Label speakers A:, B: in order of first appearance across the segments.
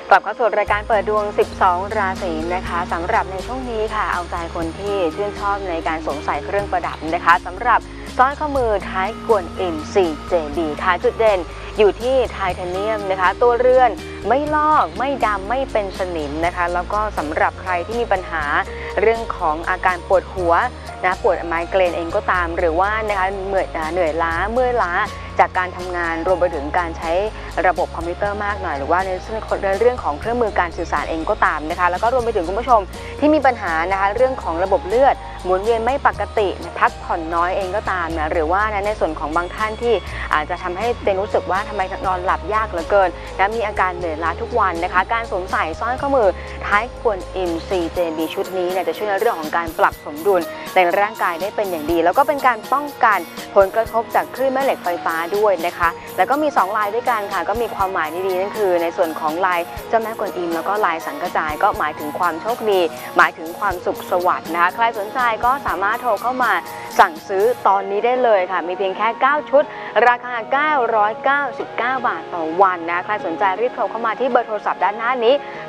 A: กลับเข้าสู่รายการเปิดดวง 12 ราศีนะคะสำหรับในช่วงนี้ค่ะเอาใจคนที่ชื่นชอบในการสวมใส่เครื่องประดับนะคะสำหรับสร้อยข้อมือท้ายกวนอิม 4JB ค่ะจุดเด่นอยู่ที่ไทเทเนียมนะคะตัวเรือนไม่ลอกไม่ดำไม่เป็นสนิมนะคะแล้วก็สำหรับใครที่มีปัญหาเรื่องของอาการปวดหัวนะปวดไมเกรนเองก็ตามหรือว่านะคะเหนื่อยล้าเมื่อยล้าจากการทำงานรวมไปถึงการใช้ระบบคอมพิวเตอร์มากหน่อยหรือว่าในเรื่องของเครื่องมือการสื่อสารเองก็ตามนะคะแล้วก็รวมไปถึงคุณผู้ชมที่มีปัญหานะคะเรื่องของระบบเลือดหมุนเวียนไม่ปกติพักผ่อนน้อยเองก็ตามนะหรือว่าในส่วนของบางท่านที่อาจจะทำให้เจนรู้สึกว่าทำไมนอนหลับยากเหลือเกินและมีอาการเหนื่อยล้าทุกวันนะคะการสวมใส่สร้อยข้อมือท้ายกวนอิม 4JB ชุดนี้เนี่ยจะช่วยในเรื่องของการปรับสมดุลในร่างกายได้เป็นอย่างดีแล้วก็เป็นการป้องกันผลกระทบจากคลื่นแม่เหล็กไฟฟ้าด้วยนะคะแล้วก็มี2ลายด้วยกันค่ะก็มีความหมายดีๆนั่นคือในส่วนของลายเจ้าแม่กวนอิมแล้วก็ลายสังกจายก็หมายถึงความโชคดีหมายถึงความสุขสวัสดิ์นะคะใครสนใจก็สามารถโทรเข้ามาสั่งซื้อตอนนี้ได้เลยค่ะมีเพียงแค่9ชุดราคา999 บาทต่อวันนะใครสนใจรีบโทรเข้ามาที่เบอร์โทรศัพท์ด้านหน้านี้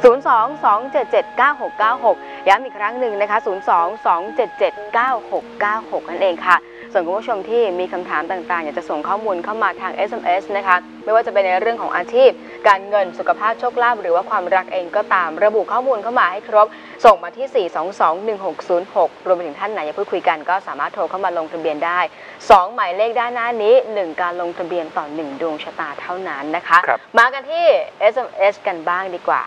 A: 022779696ย้ำอีกครั้งหนึ่งนะคะ022779696นั่นเองค่ะส่วนคุณผู้ชมที่มีคำถามต่างๆอยากจะส่งข้อมูลเข้ามาทาง SMS นะคะไม่ว่าจะเป็นในเรื่องของอาชีพการเงินสุขภาพโชคลาภหรือว่าความรักเองก็ตามระบุข้อมูลเข้ามาให้ครบส่งมาที่4221606รวมไปถึงท่านไหนอยากพูดคุยกันก็สามารถโทรเข้ามาลงทะเบียนได้2หมายเลขด้านหน้านี้1การลงทะเบียนต่อ1ดวงชะตาเท่านั้นนะคะมากันที่ SMS กันบ้างดีกว่า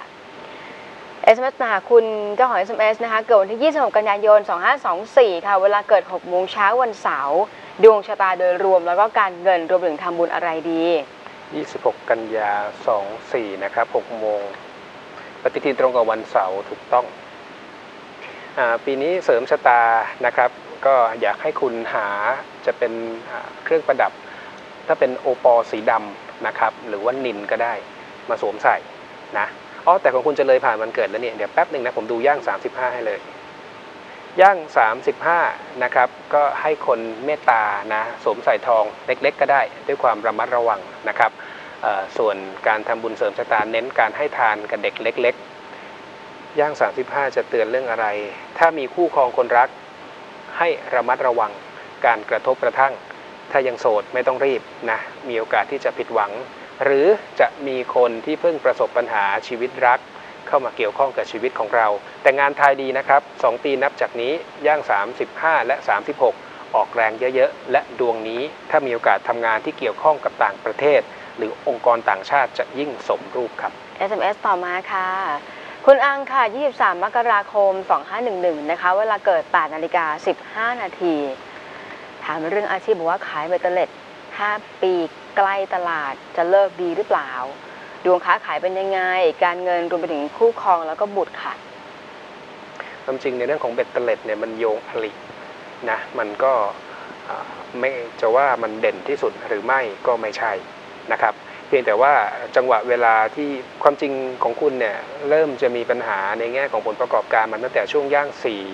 A: SMS นะคะคุณเจ้าของ SMS นะคะเกิดวันที่26กันยายน2524ค่ะเวลาเกิด6 โมงเช้าวันเสาร์ดวงชะตาโดยรวมแล้วก็การเงินรวมถึงทำบุญอะไรดี
B: 26กันยา24นะครับ6 โมงปฏิทินตรงกับวันเสาร์ถูกต้องปีนี้เสริมชะตานะครับก็อยากให้คุณหาจะเป็นเครื่องประดับถ้าเป็นโอปอสีดำนะครับหรือว่านิลก็ได้มาสวมใส่นะแต่ของคุณจะเลยผ่านวันเกิดแล้วเนี่ยเดี๋ยวแป๊บหนึ่งนะผมดูย่าง35ให้เลยย่าง35นะครับก็ให้คนเมตตานะสวมใส่ทองเล็กๆก็ได้ด้วยความระมัดระวังนะครับส่วนการทำบุญเสริมชะตาเน้นการให้ทานกับเด็กเล็กๆย่าง35จะเตือนเรื่องอะไรถ้ามีคู่ครองคนรักให้ระมัดระวังการกระทบกระทั่งถ้ายังโสดไม่ต้องรีบนะมีโอกาสที่จะผิดหวังหรือจะมีคนที่เพิ่งประสบปัญหาชีวิตรักเข้ามาเกี่ยวข้องกับชีวิตของเราแต่งานทายดีนะครับ2 ปีนับจากนี้ย่าง35และ36ออกแรงเยอะๆและดวงนี้ถ้ามีโอกาสทำงานที่เกี่ยวข้องกับต่างประเทศหรือองค์กรต่างชาติจะยิ่งสมรูปครับ
A: SMS ต่อมาค่ะคุณอังค่ะ23 มกราคม 2511นะคะเวลาเกิด 8:15 นาทีถามเรื่องอาชีพบอกว่าขายเบตเตอร์เล็ต5 ปีใกล้ตลาดจะเลิกดีหรือเปล่าดวงค้าขายเป็นยังไงการเงินรวมไปถึงคู่ครองแล้วก็บุตรค่ะ
B: ความจริงในเรื่องของเบตเตอร์เล็ตเนี่ยมันโยงผลิตนะมันก็ไม่จะว่ามันเด่นที่สุดหรือไม่ก็ไม่ใช่นะครับเพียงแต่ว่าจังหวะเวลาที่ความจริงของคุณเนี่ยเริ่มจะมีปัญหาในแง่ของผลประกอบการมันตั้งแต่ช่วงย่าง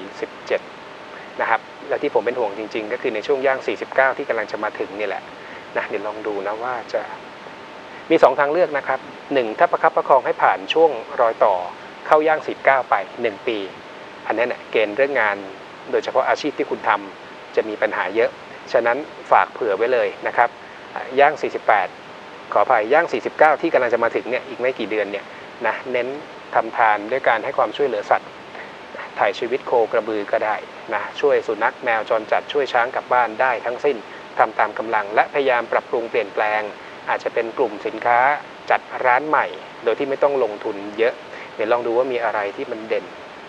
B: 47นะครับและที่ผมเป็นห่วงจริงๆก็คือในช่วงย่าง49ที่กำลังจะมาถึงนี่แหละนะเดี๋ยวลองดูนะว่าจะมี2ทางเลือกนะครับ1ถ้าประคับประคองให้ผ่านช่วงรอยต่อเข้าย่าง49ไป1 ปีอันนั้นเกณฑ์เรื่องงานโดยเฉพาะอาชีพที่คุณทำจะมีปัญหาเยอะฉะนั้นฝากเผื่อไว้เลยนะครับย่าง48ขออภัยย่าง49ที่กำลังจะมาถึงเนี่ยอีกไม่กี่เดือนเนี่ยนะเน้นทำทานด้วยการให้ความช่วยเหลือสัตว์ถ่ายชีวิตโคกระบือก็ได้นะช่วยสุนัขแมวจรจัดช่วยช้างกลับบ้านได้ทั้งสิ้นทำตามกำลังและพยายามปรับปรุงเปลี่ยนแปลงอาจจะเป็นกลุ่มสินค้าจัดร้านใหม่โดยที่ไม่ต้องลงทุนเยอะเดี๋ยวลองดูว่ามีอะไรที่มันเด่น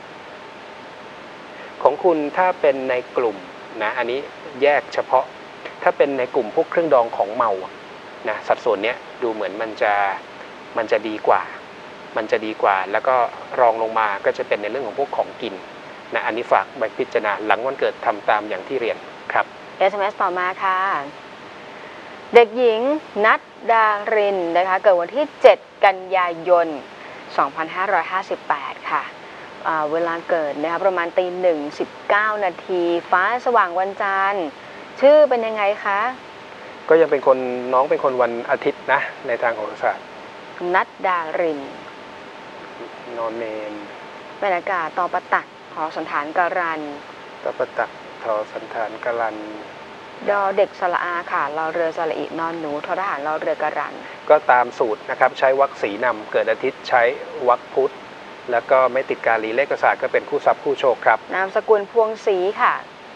B: ของคุณถ้าเป็นในกลุ่มนะอันนี้แยกเฉพาะถ้าเป็นในกลุ่มพวกเครื่องดองของเมานะสัดส่วนเนี้ยดูเหมือนมันจะดีกว่าแล้วก็รองลงมาก็จะเป็นในเรื่องของพวกของกินนะอันนี้ฝากไปพิจารณาหลังวันเกิดทำตามอย่างที่เรียนครับ
A: SMS ต่อมาค่ะเด็กหญิงนัทดารินนะคะเกิดวันที่7 กันยายน 2558ค่ะเวลาเกิดนะคะประมาณ01:19 นาทีฟ้าสว่างวันจันทร์ชื่อเป็นยังไงคะ
B: ก็ยังเป็นคนน้องเป็นคนวันอาทิตย์นะในทางโหราศาสตร์
A: นัทดาริน
B: นอนเนน
A: บรรยากาศตอประตักหอสันฐานการัน
B: ตะปะตักทอสันฐานกลัน
A: ดอเด็กสระอาค่ะรอเรือสระอินอนหนูทอทหารรอเรือการัน
B: ก็ตามสูตรนะครับใช้วรรคสีนำเกิดอาทิตย์ใช้วรรคพุธแล้วก็ไม่ติดกาลีเลขศาสตร์ก็เป็นคู่ทรัพย์คู่โชคครับ
A: นามสกุลพวงศรีค่ะ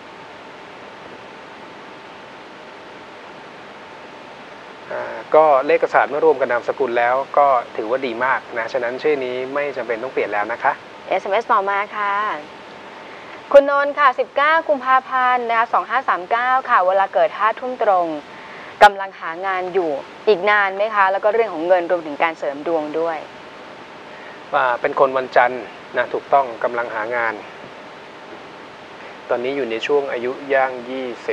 B: ก็เลขศาสตร์เมื่อรวมกับนามสกุลแล้วก็ถือว่าดีมากนะฉะนั้นชื่อนี้ไม่จำเป็นต้องเปลี่ยนแล้วนะคะ
A: SMS ต่อมาค่ะ คุณนนท์ค่ะ 19 กุมภาพันธ์นะคะ2539 ค่ะ เวลาเกิด5 ทุ่มตรงกำลังหางานอยู่อีกนานไหมคะ แล้วก็เรื่องของเงินรวมถึงการเสริมดวงด้วย
B: เป็นคนวันจันทร์นะถูกต้องกำลังหางาน ตอนนี้อยู่ในช่วงอายุย่าง 20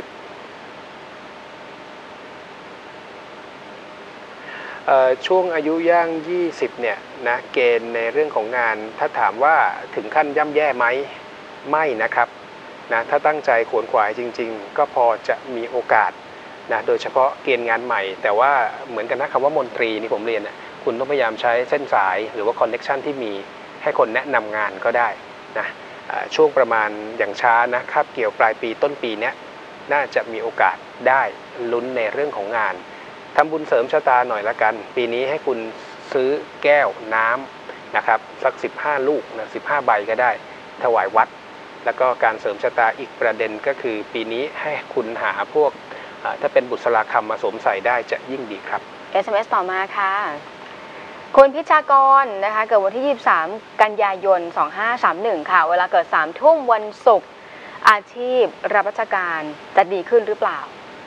B: ช่วงอายุย่าง 20เนี่ยนะเกณฑ์ในเรื่องของงานถ้าถามว่าถึงขั้นย่ำแย่ไหมไม่นะครับนะถ้าตั้งใจขวนขวายจริงๆก็พอจะมีโอกาสนะโดยเฉพาะเกณฑ์งานใหม่แต่ว่าเหมือนกันนะคำว่ามนตรีนี่ผมเรียนคุณต้องพยายามใช้เส้นสายหรือว่าคอนเนคชันที่มีให้คนแนะนำงานก็ได้นะช่วงประมาณอย่างช้านะคาบเกี่ยวปลายปีต้นปีนี้น่าจะมีโอกาสได้ลุ้นในเรื่องของงานทำบุญเสริมชะตาหน่อยละกันปีนี้ให้คุณซื้อแก้วน้ำนะครับสัก15 ลูกนะ15 ใบก็ได้ถวายวัดแล้วก็การเสริมชะตาอีกประเด็นก็คือปีนี้ให้คุณหาพวกถ้าเป็นบุษราคำมาสวมใส่ได้จะยิ่งดีครับ
A: SMS ต่อมาค่ะ คุณพิชากรนะคะเกิดวันที่ 23 กันยายน 2531 ค่ะ เวลาเกิด 3 ทุ่มวันศุกร์อาชีพรับราชการจะดีขึ้นหรือเปล่า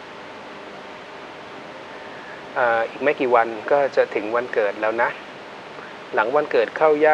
B: อีกไม่กี่วันก็จะถึงวันเกิดแล้วนะหลังวันเกิดเข้าย่าง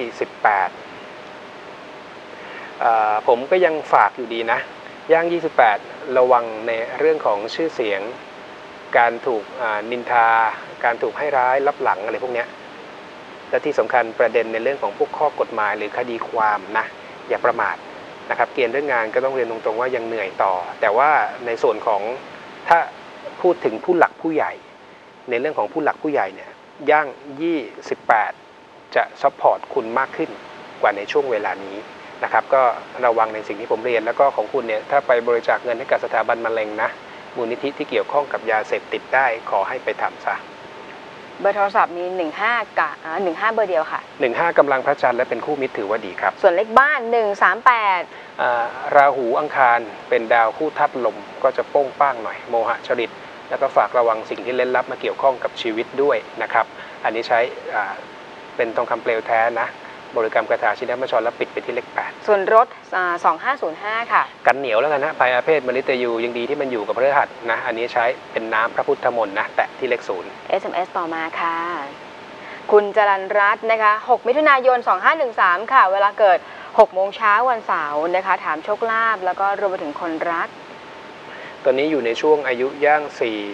B: 28ผมก็ยังฝากอยู่ดีนะย่าง 28ระวังในเรื่องของชื่อเสียงการถูกนินทาการถูกให้ร้ายลับหลังอะไรพวกนี้และที่สำคัญประเด็นในเรื่องของพวกข้อกฎหมายหรือคดีความนะอย่าประมาทนะครับเกณฑ์เรื่องงานก็ต้องเรียนตรงๆว่ายังเหนื่อยต่อแต่ว่าในส่วนของถ้าพูดถึงผู้หลักผู้ใหญ่ในเรื่องของผู้หลักผู้ใหญ่เนี่ยย่าง 28จะซัพพอร์ตคุณมากขึ้นกว่าในช่วงเวลานี้นะครับก็ระวังในสิ่งที่ผมเรียนแล้วก็ของคุณเนี่ยถ้าไปบริจาคเงินให้กับสถาบันมะเร็งนะมูลนิธิที่เกี่ยวข้องกับยาเสพติดได้ขอให้ไปทำซะ
A: เบอร์โทรศัพท์มี 15 กับ15 เบอร์เดียวค่ะ
B: 15กำลังพระจันทร์และเป็นคู่มิตรถือว่าดีครับ
A: ส่วนเลขบ้าน 138
B: ราหูอังคารเป็นดาวคู่ธาตุลมก็จะโป้งป้างหน่อยโมหะจริตแล้วก็ฝากระวังสิ่งที่เล่นลับมาเกี่ยวข้องกับชีวิตด้วยนะครับอันนี้ใช้เป็นทองคำเปลวแท้นะบริกรรมคาถาชินบัญชรแล้วปิดไปที่เลข 8
A: ส่วนรถ 2505 ค่ะ
B: กันเหนียวแล้วกันนะภัยอาเพศมฤตยูยังดีที่มันอยู่กับพฤหัสนะอันนี้ใช้เป็นน้ำพระพุทธมนต์นะแตะที่เลข 0
A: SMS ต่อมาค่ะคุณจรัญรัตน์นะคะ6 มิถุนายน 2513 ค่ะเวลาเกิด 6 โมงเช้าวันเสาร์นะคะถามโชคลาภแล้วก็รวมไปถึงคนรัก
B: ตอนนี้อยู่ในช่วงอายุย่าง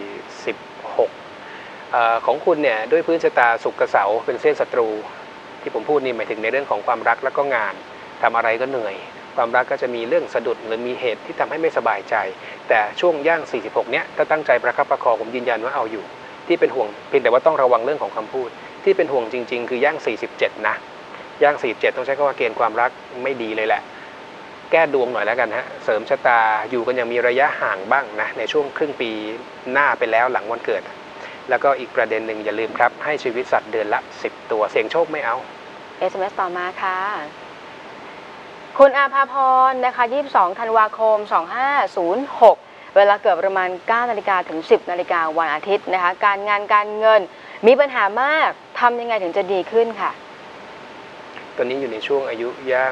B: 46ของคุณเนี่ยด้วยพื้นชะตาศุกร์กับเสาร์เป็นเส้นศัตรูที่ผมพูดนี่หมายถึงในเรื่องของความรักแล้วก็งานทำอะไรก็เหนื่อยความรักก็จะมีเรื่องสะดุดหรือมีเหตุที่ทำให้ไม่สบายใจแต่ช่วงย่าง 46 เนี่ยถ้าตั้งใจประคับประคองผมยืนยันว่าเอาอยู่ที่เป็นห่วงเพียงแต่ว่าต้องระวังเรื่องของคำพูดที่เป็นห่วงจริงๆคือย่าง 47 นะย่าง 47 ต้องใช้คำว่าเกณฑ์ความรักไม่ดีเลยแหละแก้ดวงหน่อยแล้วกันฮะเสริมชะตาอยู่กันอย่างมีระยะห่างบ้างนะในช่วงครึ่งปีหน้าไปแล้วหลังวันเกิดแล้วก็อีกประเด็นหนึ่งอย่าลืมครับให้ชีวิตสัตว์เดือนละ10 ตัวเสี่ยงโชคไม่เอา
A: SMS ต่อมาค่ะคุณอาภาพรนะคะ22 ธันวาคม 2506 เวลาเกิดประมาณ 9 นาฬิกาถึง 10 นาฬิกาวันอาทิตย์นะคะการงานการเงินมีปัญหามากทำยังไงถึงจะดีขึ้นค่ะ
B: ตอนนี้อยู่ในช่วงอายุย่าง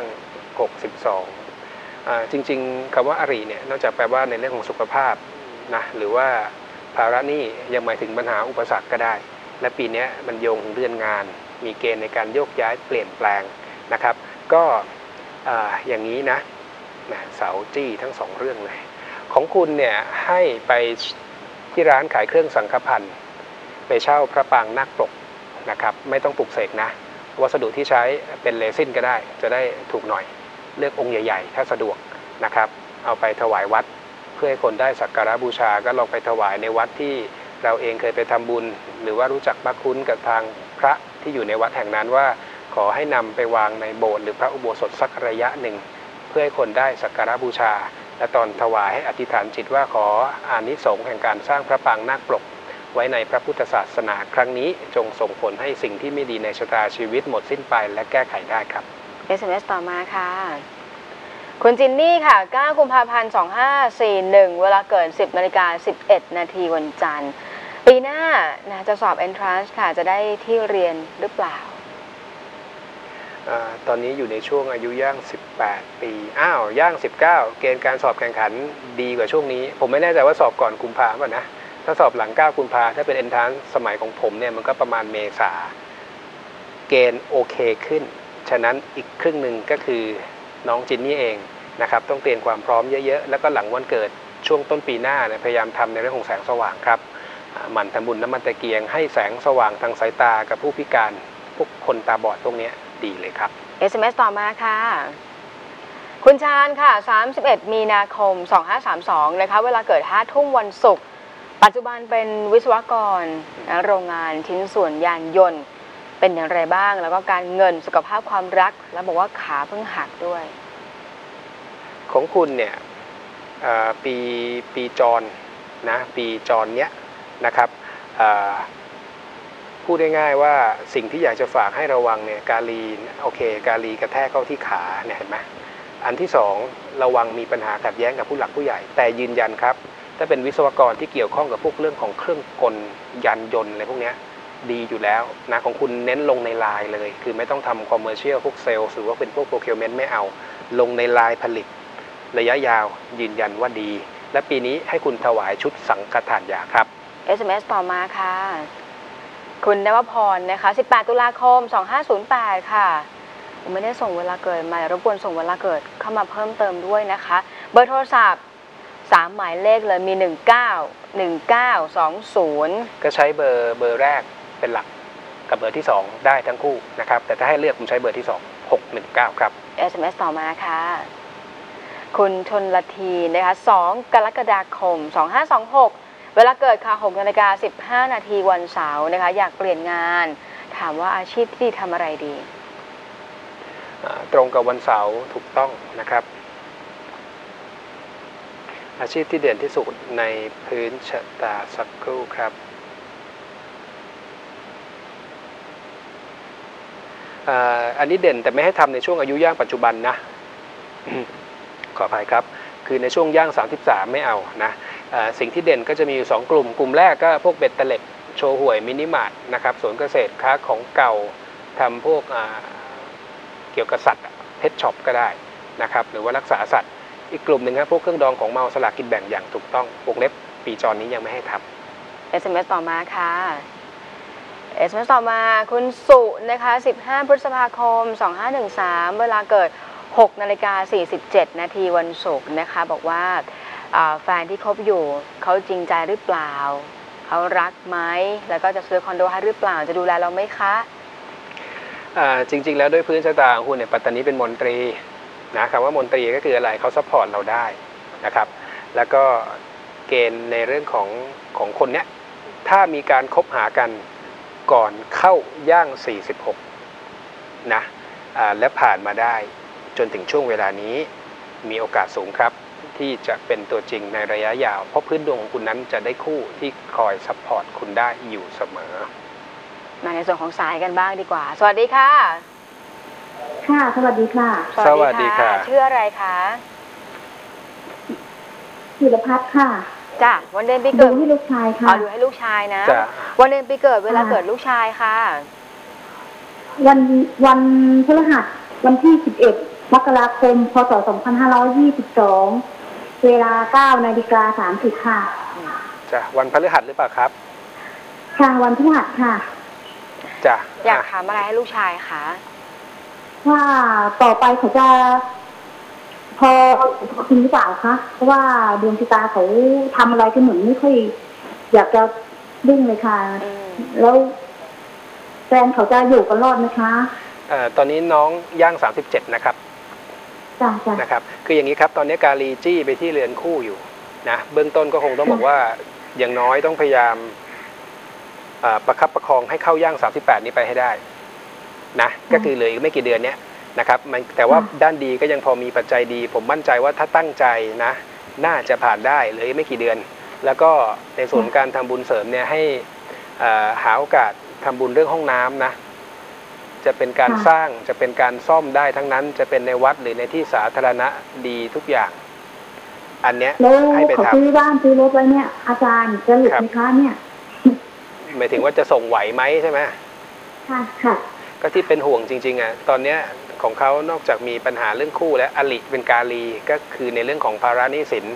B: 62จริงๆคำว่าอริเนี่ยนอกจากแปลว่าในเรื่องของสุขภาพนะหรือว่าภาระหนี้ยังหมายถึงปัญหาอุปสรรคก็ได้และปีนี้มันโยงถึงเรื่องงานมีเกณฑ์ในการโยกย้ายเปลี่ยนแปลงนะครับก็อย่างนี้นะเสาจี้ทั้ง2เรื่องเลยของคุณเนี่ยให้ไปที่ร้านขายเครื่องสังฆพันธ์ไปเช่าพระปางนาคปกนะครับไม่ต้องปลุกเสกนะวัสดุที่ใช้เป็นเรซินก็ได้จะได้ถูกหน่อยเลือกองค์ใหญ่ๆถ้าสะดวกนะครับเอาไปถวายวัดเพื่อให้คนได้สักการะบูชาก็ลองไปถวายในวัดที่เราเองเคยไปทำบุญหรือว่ารู้จักมักคุ้นกับทางพระที่อยู่ในวัดแห่งนั้นว่าขอให้นำไปวางในโบสถ์หรือพระอุโบสถสักระยะหนึ่งเพื่อให้คนได้สักการะบูชาและตอนถวายให้อธิษฐานจิตว่าขออานิสงส์แห่งการสร้างพระปรางนาคปลกไว้ในพระพุทธศาสนาครั้งนี้จงส่งผลให้สิ่งที่ไม่ดีในชะตาชีวิตหมดสิ้นไปและแก้ไขได้ครับ
A: SMS ต่อมาค่ะคุณจินนี่ค่ะ9 กุมภาพันธ์ 2541 เวลาเกิด 10:11 นาทีวันจันทร์ปีหน้านะจะสอบ Entrance ค่ะจะได้ที่เรียนหรือเปล่า
B: ตอนนี้อยู่ในช่วงอายุย่าง18 ปีย่าง19เกณฑ์การสอบแข่งขันดีกว่าช่วงนี้ผมไม่แน่ใจว่าสอบก่อนกุมภาพันธ์นะถ้าสอบหลัง9 กุมภาพันธ์ถ้าเป็น Entrance สมัยของผมเนี่ยมันก็ประมาณเมษาเกณฑ์โอเคขึ้นฉะนั้นอีกครึ่งหนึ่งก็คือน้องจินนี่เองนะครับต้องเตรียมความพร้อมเยอะๆแล้วก็หลังวันเกิดช่วงต้นปีหน้าพยายามทำในเรื่องของแสงสว่างครับหมั่นทำบุญน้ำมันตะเกียงให้แสงสว่างทางสายตากับผู้พิการพวกคนตาบอดพวกนี้ดีเลยครับ
A: SMS ต่อมาค่ะคุณชาญค่ะ31 มีนาคม 2532นะคะเวลาเกิด 5 ทุ่มวันศุกร์ปัจจุบันเป็นวิศวกรโรงงานชิ้นส่วนยานยนต์เป็นอย่างไรบ้างแล้วก็การเงินสุขภาพความรักแล้วบอกว่าขาเพิ่งหักด้วย
B: ของคุณเนี่ยปีจรนะปีจรเนี้ยนะครับพูดง่ายๆว่าสิ่งที่อยากจะฝากให้ระวังเนี่ยกาลีโอเคกาลีกระแทกเข้าที่ขาเนี่ยเห็นไหมอันที่2ระวังมีปัญหาขัดแย้งกับผู้หลักผู้ใหญ่แต่ยืนยันครับถ้าเป็นวิศวกรที่เกี่ยวข้องกับพวกเรื่องของเครื่องกลยานยนต์อะไรพวกนี้ดีอยู่แล้วนะของคุณเน้นลงในไลน์เลยคือไม่ต้องทำคอมเมอร์เชียลพวกเซลล์หรือว่าเป็นพวกโปรคิวเมนต์ไม่เอาลงในไลน์ผลิตระยะยาวยืนยันว่าดีและปีนี้ให้คุณถวายชุดสังฆทานยาครับ
A: SMS ต่อมาค่ะคุณนวพรนะคะ18 ตุลาคม 2508 ค่ะผมไม่ได้ส่งเวลาเกิดมารบกวนส่งเวลาเกิดเข้ามาเพิ่มเติมด้วยนะคะเบอร์โทรศัพท์3 หมายเลขเลยมี19 1920
B: ก็ใช้เบอร์แรกเป็นหลักกับเบอร์ที่2ได้ทั้งคู่นะครับแต่ถ้าให้เลือกผมใช้เบอร์ที่2 619ครับ
A: SMS ต่อมาค่ะคุณชนละทีนะคะ2 กรกฎาคม 2526 เวลาเกิดค่ะ 6:15 นาทีวันเสาร์นะคะอยากเปลี่ยนงานถามว่าอาชีพที่ดีทำอะไรดี
B: ตรงกับวันเสาร์ถูกต้องนะครับอาชีพที่เด่นที่สุดในพื้นชะตาสักครู่ครับอันนี้เด่นแต่ไม่ให้ทำในช่วงอายุย่างปัจจุบันนะ ขออภัยครับคือในช่วงย่าง33ไม่เอานะสิ่งที่เด่นก็จะมีอยู่2 กลุ่มแรกก็พวกเบ็ดเตล็ดโชว์หวยมินิมาร์ทนะครับสวนเกษตรค้าของเก่าทำพวกเกี่ยวกับสัตว์เพชช็อปก็ได้นะครับหรือว่ารักษาสัตว์อีกกลุ่มหนึ่งครับพวกเครื่องดองของเมาสลากกินแบ่งอย่างถูกต้องวงเล็บปีจรนี้ยังไม่ให้ท
A: ำ SMS ต่อมาค่ะ SMS ต่อมาคุณสุนะคะ15 พฤษภาคม 2513 เวลาเกิด 6:47 นาทีวันศุกร์นะคะบอกว่าแฟนที่คบอยู่เขาจริงใจหรือเปล่าเขารักไหมแล้วก็จะซื้อคอนโดให้หรือเปล่าจะดูแลเราไหมคะ
B: จริงๆแล้วด้วยพื้นชะตาของคุณเนี่ยปัตตานีเป็นมนตรีนะคำว่ามนตรีก็คืออะไรเขาซัพพอร์ตเราได้นะครับแล้วก็เกณฑ์ในเรื่องของคนเนี้ยถ้ามีการคบหากันก่อนเข้าย่าง46นะและผ่านมาได้จนถึงช่วงเวลานี้มีโอกาสสูงครับที่จะเป็นตัวจริงในระยะยาวเพราะพื้นดวงของคุณนั้นจะได้คู่ที่คอยซัพพอร์ตคุณได้อยู่เสมอ
A: มาในส่วนของสายกันบ้างดีกว่าสวัสดีค่ะ
C: ค่ะสวัสดีค่ะ
B: สวัสดีค่ะ
A: ชื่ออะไรคะ
C: ศิรพัฒน์ค่ะ
A: จ้ะวันเดือนปีเกิด
C: ดูให้ลูกชายค่ะ
A: ดูให้ลูกชายนะวันเดือนปีเกิดเวลาเกิดลูกชายค่ะ
C: วันพฤหัสวันที่11 มกราคม พ.ศ. 2522 เวลา 9:30 ค่ะ
B: จ้ะวันพฤหัสหรือเปล่าครับ
C: ค่ะวันพฤหัสค่ะ
B: จ้ะ
A: อยากถามอะไรให้ลูกชายคะ
C: ว่าต่อไปเขาจะพอจริงหรือเปล่าคะเพราะว่าดวงชะตาเขาทำอะไรก็เหมือนไม่ค่อยอยากจะดิ้งเลยค่ะแล้วแฟนเขาจะอยู่กันรอดไหมคะ
B: ตอนนี้น้องย่าง37นะครับ
C: จ้ะ
B: นะครับคืออย่างนี้ครับตอนนี้กาลีจี้ไปที่เรือนคู่อยู่นะเบื้องต้นก็คงต้องบอกว่าอย่างน้อยต้องพยายามประคับประคองให้เข้าย่าง38นี้ไปให้ได้นะก็คือเหลืออีกไม่กี่เดือนเนี้ยนะครับแต่ว่าด้านดีก็ยังพอมีปัจจัยดีผมมั่นใจว่าถ้าตั้งใจนะน่าจะผ่านได้เหลืออีกไม่กี่เดือนแล้วก็ในส่วนการทำบุญเสริมเนี่ยให้หาโอกาสทำบุญเรื่องห้องน้ำนะจะเป็นการสร้างจะเป็นการซ่อมได้ทั้งนั้นจะเป็นในวัดหรือในที่สาธารณะดีทุกอย่างอันเนี้ยให้ไปทำ
C: เขาซื้อบ้านซื้อรถไว้เนี่ยอาจารย์จะหลุดไหมคะเนี่ย
B: หมายถึงว่าจะส่งไหวไหมใช่ไหม
C: ค่ะ
B: ก็ที่เป็นห่วงจริงๆอ่ะตอนเนี้ยของเขานอกจากมีปัญหาเรื่องคู่และอลิเป็นกาลีก็คือในเรื่องของภาระหนี้สิน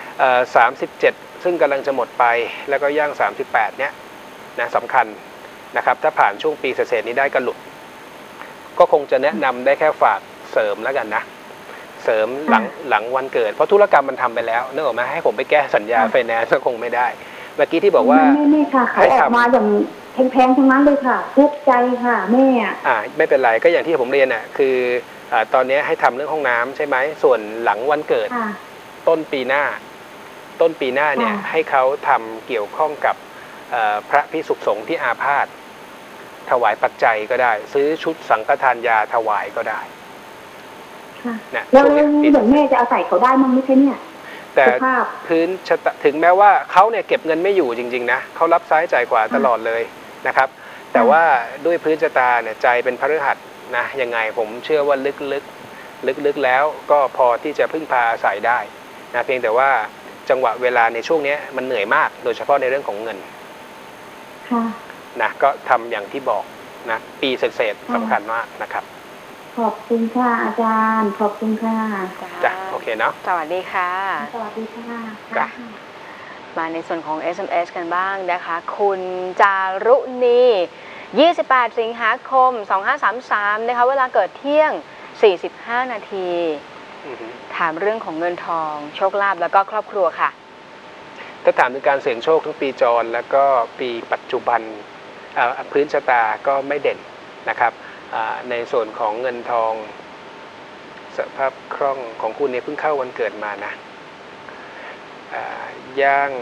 B: 37ซึ่งกำลังจะหมดไปแล้วก็ย่าง38เนี้ยนะสำคัญนะครับถ้าผ่านช่วงปีเศษนี้ได้ก็หลุดก็คงจะแนะนำได้แค่ฝากเสริมแล้วกันนะเสริมหลังวันเกิดเพราะธุรกรรมมันทำไปแล้วนึกออกไหมให้ผมไปแก้สัญญาไฟแนนซ์ก็คงไม่ได้เมื่อกี้ที่บอกว่า
C: ไม่ค่ะเขาออกมาอย่างแพงๆทั้งนั้นเลยค่ะเท็จใจค่ะแม่
B: ไม่เป็นไรก็อย่างที่ผมเรียนอ่ะคือตอนนี้ให้ทำเรื่องห้องน้ำใช่ไหมส่วนหลังวันเกิดต้นปีหน้าเนี่ยให้เขาทำเกี่ยวข้องกับพระภิกษุสงฆ์ที่อาพาธถวายปัจจัยก็ได้ซื้อชุดสังฆทานยาถวายก็ได้
C: แล้วเดี๋ยวแม่จะเอาใส่เขาได้มั้งไม่ใช่เนี่ย
B: แต่พื้นถึงแม้ว่าเขาเนี่ยเก็บเงินไม่อยู่จริงๆนะเขารับซ้ายจ่ายขวาตลอดเลยนะครับแต่ว่าด้วยพื้นชะตาเนี่ยใจเป็นพฤหัสนะยังไงผมเชื่อว่าลึกแล้วก็พอที่จะพึ่งพาอาศัยได้นะเพียงแต่ว่าจังหวะเวลาในช่วงนี้มันเหนื่อยมากโดยเฉพาะในเรื่องของเงินนะก็ทำอย่างที่บอกนะปีเศษสำคัญมากนะครับ
C: ขอบคุณค่ะอาจารย์ขอบคุณค่ะ
B: จ้ะโอเคเนาะ
A: สวัสดีค่ะ
C: สวัสดีค่ะ
B: จ้ะ
A: มาในส่วนของ SMS กันบ้างนะคะคุณจารุณี28 สิงหาคม 2533นะคะเวลาเกิดเที่ยง45 นาทีถามเรื่องของเงินทองโชคลาภแล้วก็ครอบครัวค่ะ
B: ถ้าถามถึงการเสี่ยงโชคทั้งปีจรแล้วก็ปีปัจจุบันพื้นชะตาก็ไม่เด่นนะครับในส่วนของเงินทองสภาพคล่องของคุณเนี่ยเพิ่งเข้าวันเกิดมานะย่าง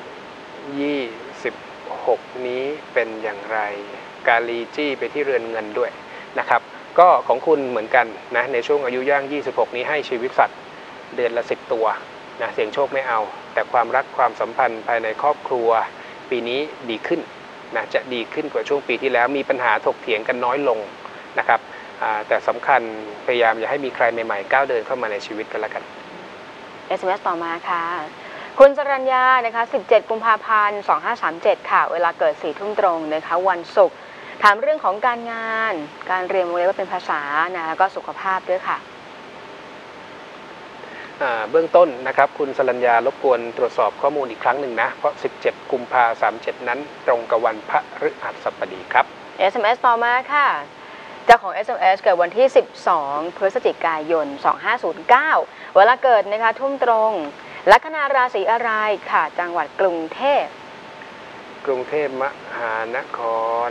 B: 26นี้เป็นอย่างไรกาลีจี้ไปที่เรือนเงินด้วยนะครับก็ของคุณเหมือนกันนะในช่วงอายุย่าง26นี้ให้ชีวิตสัตว์เดือนละ10ตัวนะเสี่ยงโชคไม่เอาแต่ความรักความสัมพันธ์ภายในครอบครัวปีนี้ดีขึ้นนะจะดีขึ้นกว่าช่วงปีที่แล้วมีปัญหาถกเถียงกันน้อยลงนะครับแต่สำคัญพยายามอย่าให้มีใครใหม่ๆก้าวเดินเข้ามาในชีวิตกันแล้วกัน
A: SMS ต่อมาค่ะคุณสรัญญานะคะ17 กุมภาพันธ์ 2537ค่ะเวลาเกิด 4 ทุ่มตรงนะคะวันศุกร์ถามเรื่องของการงานการเรียนวงเล็บว่าเป็นภาษานะแล้วก็สุขภาพด้วยค่ะ
B: เบื้องต้นนะครับคุณสรัญญารบกวนตรวจสอบข้อมูลอีกครั้งหนึ่งนะเพราะ17 กุมภาพันธ์ 37นั้นตรงกับวันพฤหัสบดีครับ
A: SMS ต่อมาค่ะเจ้าของ SMS เกิดวันที่ 12 พฤศจิกายน 2509เวลาเกิดนะคะทุ่มตรงลัคนาราศีอะไรค่ะจังหวัดกรุงเทพ
B: มหานคร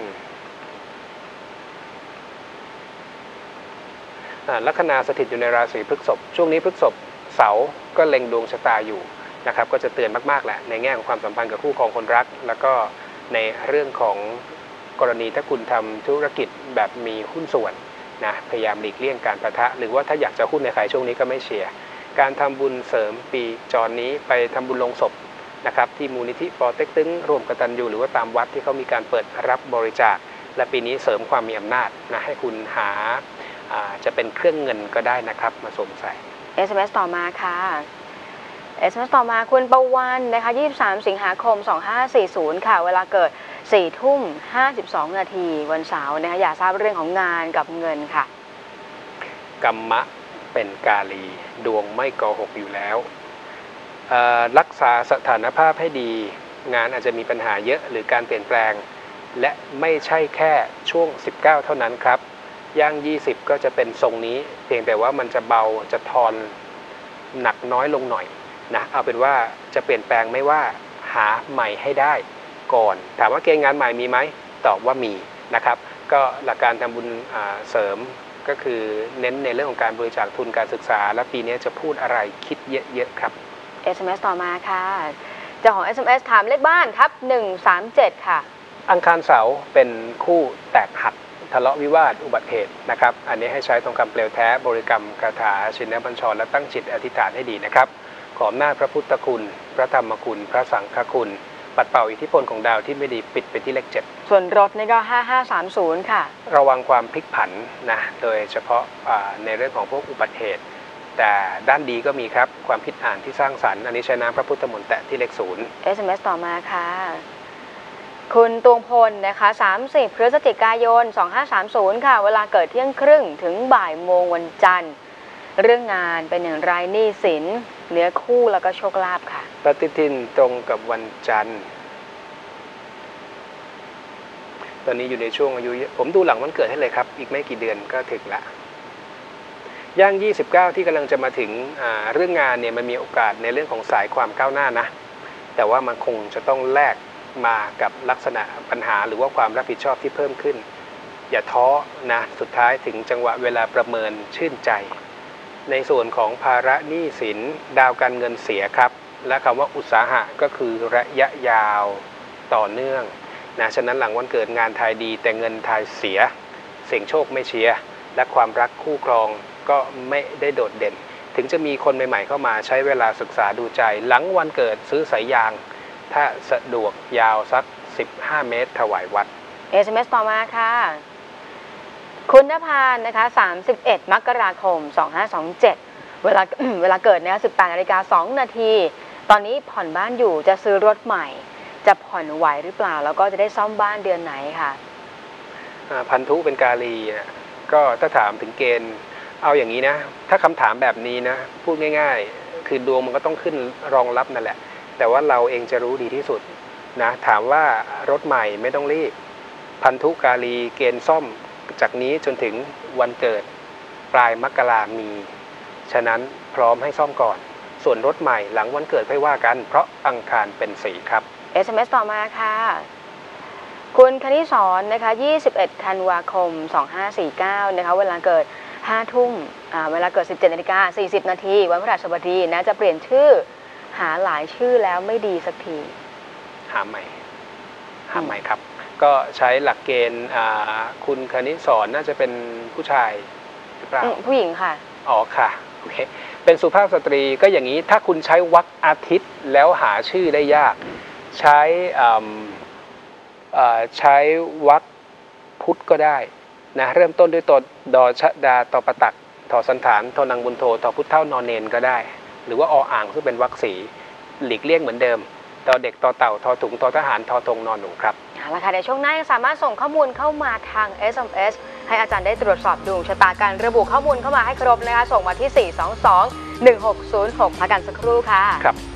B: ลัคนาสถิตอยู่ในราศีพฤษภช่วงนี้พฤษภเสาร์ก็เล็งดวงชะตาอยู่นะครับก็จะเตือนมากๆแหละในแง่ของความสัมพันธ์กับคู่ครองคนรักแล้วก็ในเรื่องของกรณีถ้าคุณทำธุรกิจแบบมีหุ้นส่วนนะพยายามหลีกเลี่ยงการปะทะหรือว่าถ้าอยากจะหุ้นในใครช่วงนี้ก็ไม่เชียร์การทำบุญเสริมปีจรนี้ไปทำบุญลงศพนะครับที่มูลนิธิปอเต็กตึงร่วมกตัญญูหรือว่าตามวัดที่เขามีการเปิดรับบริจาคและปีนี้เสริมความมีอำนาจนะให้คุณหาจะเป็นเครื่องเงินก็ได้นะครับมาสวมใส่
A: SMS ต่อมาค่ะ SMS ต่อมาคุณประวันนะคะ23 สิงหาคม 2540ค่ะเวลาเกิด 4 ทุ่ม 52 นาทีวันเสาร์นะคะอยากทราบเรื่องของงานกับเงินค่ะ
B: กัมมะเป็นกาลีดวงไม่โกหกอยู่แล้วรักษาสถานภาพให้ดีงานอาจจะมีปัญหาเยอะหรือการเปลี่ยนแปลงและไม่ใช่แค่ช่วง19เท่านั้นครับย่าง20ก็จะเป็นทรงนี้เพียงแต่ว่ามันจะเบาจะทอนหนักน้อยลงหน่อยนะเอาเป็นว่าจะเปลี่ยนแปลงไม่ว่าหาใหม่ให้ได้ก่อนถามว่าเกณฑ์งานใหม่มีไหมตอบว่ามีนะครับก็หลักการทำบุญเสริมก็คือเน้นในเรื่องของการบริจาคทุนการศึกษาและปีนี้จะพูดอะไรคิดเยอะๆครับ
A: SMS ต่อมาค่ะเจ้าของ SMS ถามเลขบ้านทับ137ค่ะ
B: อังคารเสาร์เป็นคู่แตกหักทะเลาะวิวาทอุบัติเหตุนะครับอันนี้ให้ใช้ทองคำเปลวแท้บริกรรมคาถาชินบัญชรและตั้งจิตอธิษฐานให้ดีนะครับขออำนาจพระพุทธคุณพระธรรมคุณพระสังฆคุณปัดเป่าอิทธิพลของดาวที่ไม่ดีปิดไปที่เลข 7
A: ส่วนรถนี่ก็5530ค่ะ
B: ระวังความพลิกผันนะโดยเฉพาะในเรื่องของพวกอุบัติเหตุแต่ด้านดีก็มีครับความคิดอ่านที่สร้างสรรค์อันนี้ใช้น้ำพระพุทธมนต์แตะที่เลข 0
A: SMS ต่อมาค่ะคุณตวงพลนะคะ30 พฤศจิกายน 2530ค่ะเวลาเกิดเที่ยงครึ่งถึงบ่ายโมงวันจันทร์เรื่องงานเป็นอย่างไรหนี้สินเนื้อคู่แล้วก็โชคลาภค่ะ
B: ปฏิทินตรงกับวันจันทร์ตอนนี้อยู่ในช่วงอายุผมดูหลังวันเกิดให้เลยครับอีกไม่กี่เดือนก็ถึงละย่าง29ที่กำลังจะมาถึงเรื่องงานเนี่ยมันมีโอกาสในเรื่องของสายความก้าวหน้านะแต่ว่ามันคงจะต้องแลกมากับลักษณะปัญหาหรือว่าความรับผิดชอบที่เพิ่มขึ้นอย่าท้อนะสุดท้ายถึงจังหวะเวลาประเมินชื่นใจในส่วนของภาระหนี้สินดาวการเงินเสียครับและคำว่าอุตสาหะก็คือระยะยาวต่อเนื่องนะฉะนั้นหลังวันเกิดงานทายดีแต่เงินทายเสียเสี่ยงโชคไม่เชียร์และความรักคู่ครองก็ไม่ได้โดดเด่นถึงจะมีคนใหม่ๆเข้ามาใช้เวลาศึกษาดูใจหลังวันเกิดซื้อสายยางถ้าสะดวกยาวสัก15 เมตรถวายวัด
A: SMS ต่อมาค่ะคุณนภานะคะ31 มกราคม 2527เวลาเกิดเนี่ย18:02 นาทีตอนนี้ผ่อนบ้านอยู่จะซื้อรถใหม่จะผ่อนไหวหรือเปล่าแล้วก็จะได้ซ่อมบ้านเดือนไหนค่ะ
B: พันธุเป็นกาลีนะก็ถ้าถามถึงเกณฑ์เอาอย่างนี้นะถ้าคำถามแบบนี้นะพูดง่ายๆคือดวงมันก็ต้องขึ้นรองรับนั่นแหละแต่ว่าเราเองจะรู้ดีที่สุดนะถามว่ารถใหม่ไม่ต้องรีบพันธุกาลีเกณฑ์ซ่อมจากนี้จนถึงวันเกิดปลายมกรามีฉะนั้นพร้อมให้ซ่อมก่อนส่วนรถใหม่หลังวันเกิดค่อยว่ากันเพราะอังคารเป็นสีครับ
A: SMS ต่อมาค่ะคุณคณิศรนะคะ21 ธันวาคม 2549นะคะเวลาเกิด5 ทุ่มเวลาเกิด 17:40 นาทีวันพฤหัสบดีนะจะเปลี่ยนชื่อหาหลายชื่อแล้วไม่ดีสักที
B: หาใหม่ครับก็ใช้หลักเกณฑ์คุณคณิศรน่าจะเป็นผู้ชายหรือเปล่า
A: ผู้หญิงค่ะ
B: อ๋อค่ะโอเคเป็นสุภาพสตรีก็อย่างนี้ถ้าคุณใช้วรรคอาทิตย์แล้วหาชื่อได้ยากใช้วรรคพุธก็ได้นะเริ่มต้นด้วยตัวดอชดาตอประตักทอสันฐานทอนังบุญโททอพุทธเท่านอนเนนก็ได้หรือว่าออ่างซึ่งเป็นวรรคสีหลีกเลี่ยงเหมือนเดิมตอเด็กตอเต่าทอถุงทอทหารทอธงนอนหนูครับ
A: เอาละค่ะในช่วงหน้ายังสามารถส่งข้อมูลเข้ามาทาง SMS ให้อาจารย์ได้ตรวจสอบดวงชะตาการระบุข้อมูลเข้ามาให้ครบนะคะส่งมาที่ 422-1606 พักกันสักครู่ค่ะ
B: ครับ